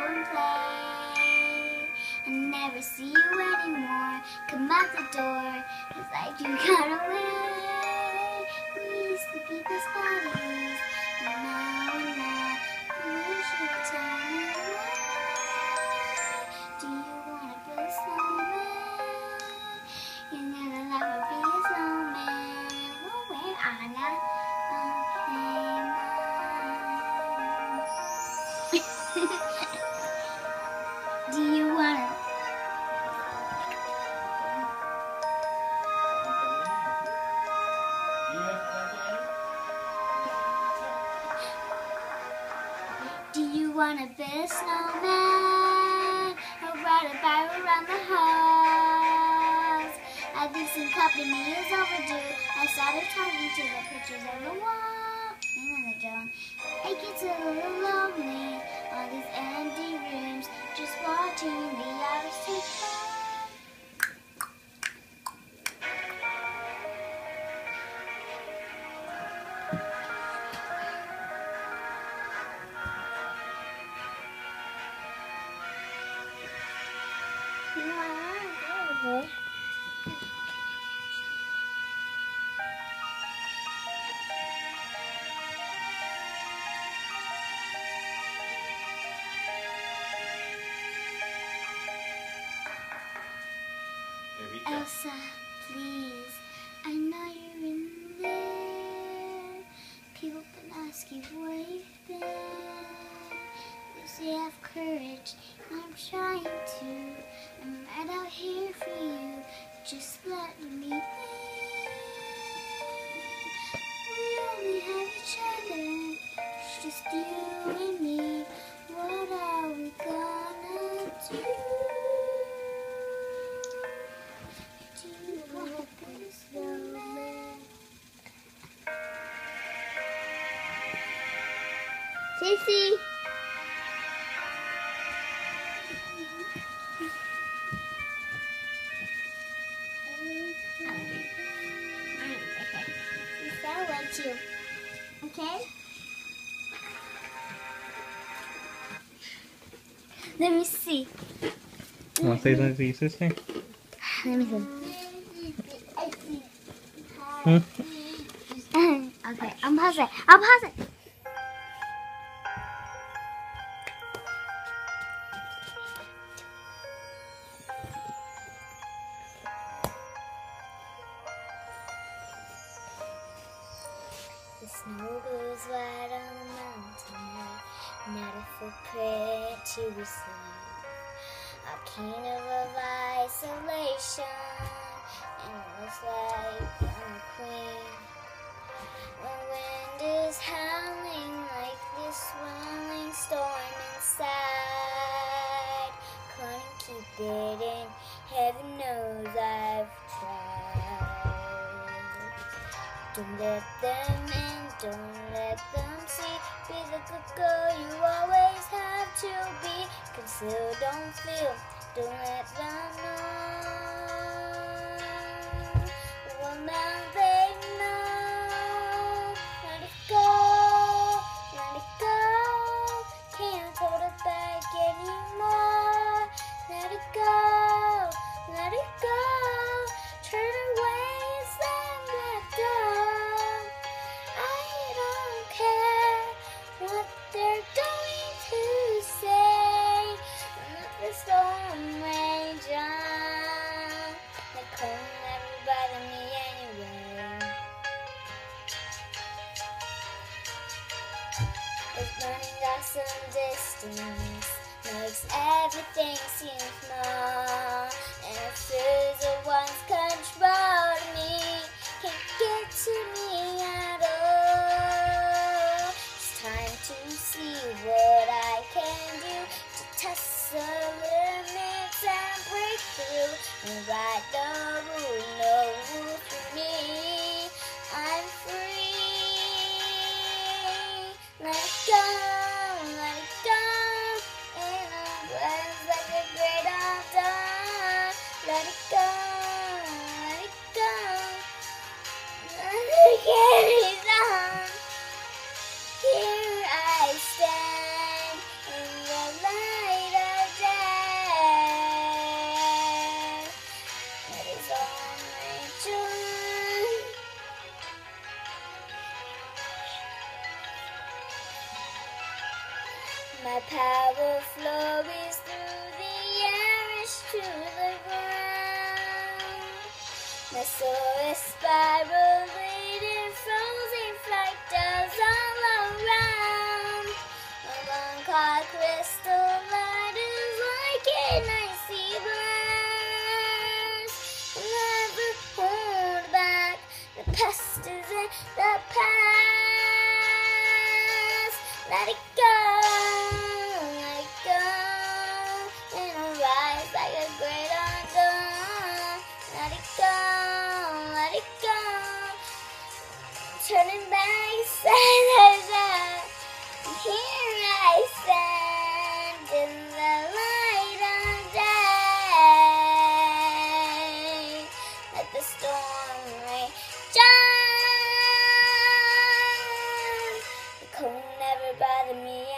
and play. I never see you anymore. Come out the door. It's like you got away. We used to be best buddies. And now you wish you would tell me why. Do you want to build a snowman? You never let me be a snowman. Oh, where are ya? Do you want to? Do you want to build a snowman? Or ride a bike around the halls? I think some company is overdue. I started talking to the pictures on the wall. And the dome. It gets a little lonely. All these empty rooms, just watching the hours tick by. Elsa, please, I know you're in there. People can ask you where you've been. You say have courage, I'm trying to. I'm right out here for you, just let me in. We only have each other, it's just you and me. What are we gonna do? Sissy! I want you. Okay? Let me see. Want to say something to your sister? Let me see. Okay, I'm pause it. I'll pause it. The snow goes wide on the mountain, not a footprint to be seen. A king of isolation, and it looks like I'm a queen. The wind is howling like this swirling storm inside. Couldn't keep it in, heaven knows I've tried. Don't let them in, don't let them see. Be the good girl you always have to be. Conceal, don't feel, don't let them know. Well, now they know. Let it go, let it go. Can't hold it back anymore. Let it go, let it go. Turn away and stand let go. I don't care what they're going to say. Let the storm rage on. The cold never bother me anyway. It's burning off some distance, makes everything seem small. And it feels it once controlled me, can't get to me at all. It's time to see what I can do to test the limits and break through. And right the rule, no rule for me. I'm free. Let it go, let it go. And it blends like a great undone. Let it go, let it go. Let it carry on. Here I stand in the light flows through the air to the ground. My soul is spiraling in frozen fractals all around. A long cloud crystal light is like an icy blast. Never hold back, the past is in the past. Let it go, and I'll rise like a great undone. Let it go, turning back, side. Here I stand in the light of day. Let the storm rage on. The cold never bothered me